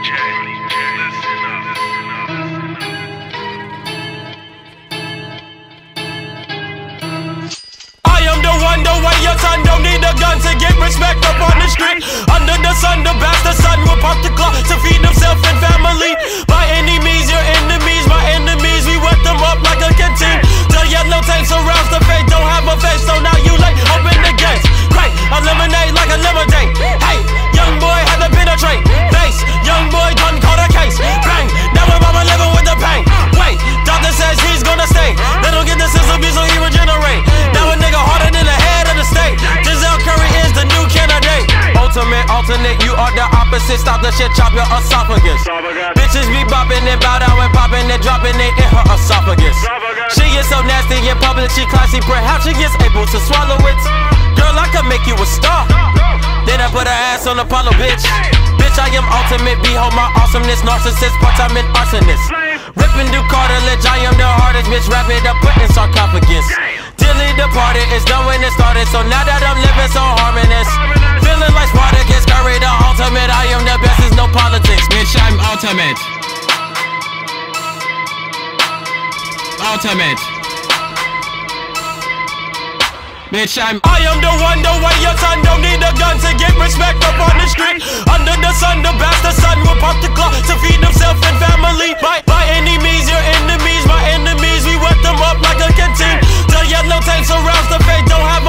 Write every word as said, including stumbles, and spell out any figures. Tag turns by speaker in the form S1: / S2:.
S1: The way your son don't need a gun to get respect up on the street. Under the sun, the bastard son will pop the clock to feed himself and family. By any means, your enemies, my enemies, we wet them up like a canteen. The yellow tank surrounds the fate, don't have a face, so now you late. Open the gates, great, eliminate like a lemonade. Hey, young boy had to penetrate. Face, young boy done caught a case. Bang, now my mama living with the pain. Wait, doctor says he's gonna stay. They don't get the system, so he regenerate. Now a nigga harder than a head of the state. Giselle Curry is the new candidate. Ultimate, alternate, you are the opposite. Stop the shit, chop your esophagus. Bitches be bopping and bow down and popping and dropping it in her esophagus. She is so nasty in public, she classy, perhaps she is able to swallow it. Girl, I could make you a star. Then I put her ass on Apollo, bitch. Bitch, I am ultimate, behold my awesomeness. Narcissist, part-time an arsonist. Ripping through cartilage, I am the hardest, bitch. Wrap it up, put in sarcophagus. Dilly departed, it's done when it started. So now that I'm living so harmonious, feeling like Spartacus, Curry the ultimate. I am the best, it's no politics. Bitch, I'm ultimate. Ultimate. Bitch, I'm I am the one, the way your son don't need a gun to get respect up on the street. Under the sun, the bastard son will pop the clock to feed himself and family. By, by any means, your enemies, my enemies, we wet them up like a canteen. The yellow tank surrounds the fate, don't have